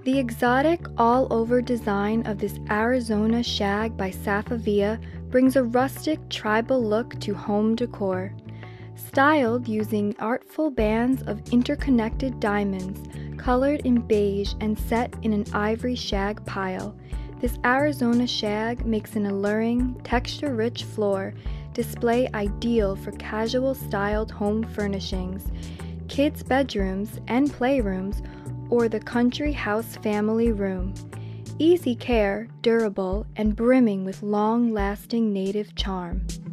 The exotic all-over design of this Arizona shag by Safavieh brings a rustic tribal look to home decor. Styled using artful bands of interconnected diamonds, colored in beige and set in an ivory shag pile, this Arizona shag makes an alluring, texture-rich floor display ideal for casual-styled home furnishings, kids' bedrooms and playrooms, or the country house family room. Easy care, durable, and brimming with long-lasting native charm.